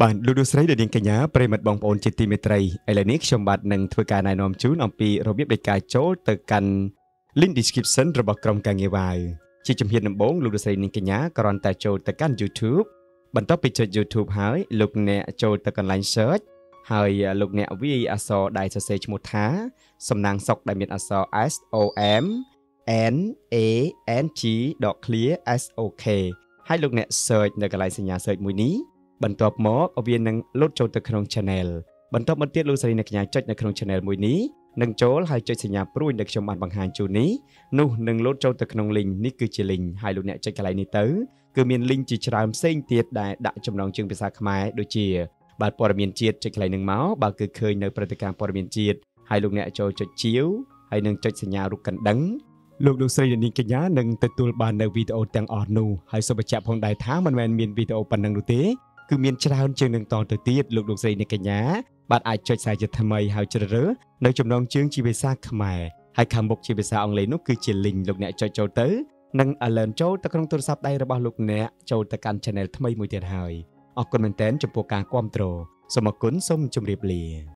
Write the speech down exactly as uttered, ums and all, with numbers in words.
Bạn luôn được sấy để điện cả nhà, pre mặt bong ôn trên tim mê tray, ai là nick trong bạn nâng thưa cả này nôm chú nằm pi rồi biết để cả chỗ từ căn link description rồi bọc trong càng nghe bài. Chỉ chấm hiện nằm bốn luôn được sấy điện cả nhà, còn tại chỗ từ căn YouTube, bạn top picture YouTube hỏi lục nè chỗ từ căn line search, hỏi lục nè vi aso đại sa sage một thá, sầm nàng sọc đại miền aso S O M N A N G dot clear S O K, hai lục nè searchในcăn lineสัญญา search មួយនេះ បន្ទាប់មកអវានឹងលុតចូលទៅក្នុង channel បន្ទាប់មកទៀតលោកស្រីអ្នកកញ្ញាចុចនៅក្នុង channel មួយនេះនឹងចូលហើយចុចសញ្ញាព្រួយដែលខ្ញុំបានបង្ហាញជូននេះនោះនឹងលុតចូលទៅក្នុង link នេះគឺជា link ហើយលោកអ្នកចុចកន្លែងនេះទៅគឺមាន link ជាច្រើនផ្សេងទៀតដែលដាក់ចំណងជើងភាសាខ្មែរដូចជាបាទព័ត៌មានជាតិចុចកន្លែងនឹងមកបើគឺឃើញនៅព្រឹត្តិការណ៍ព័ត៌មានជាតិហើយលោកអ្នកចូលចុចជាវហើយនឹងចុចសញ្ញារូបកណ្ដឹងលោកលោកស្រីនាងកញ្ញានឹងទទួលបាននៅវីដេអូទាំងអស់នោះហើយសូមបញ្ជាក់ផងដែរថាមិនមែនមានវីដេអូប៉ុណ្ណឹងនោះទេគឺមានច្រើនជាងនឹងតទៅទៀតលោកលោកស្រីនាងកញ្ញាបាទអាចចុចសារជាថ្មីហើយជ្រើសរើសនៅចំណងជើងជាភាសាខ្មែរហើយខាងមុខជាភាសាអង់គ្លេសនោះគឺជា link លោកអ្នកចុចចូលទៅនឹង alert ចូលទៅក្នុងទូរស័ព្ទដៃរបស់លោកអ្នកចូលទៅកាន់ channel ថ្មីមួយទៀតហើយអរគុណមែនទែនចំពោះការគាំទ្រសូមអរគុណសូមជម្រាបលា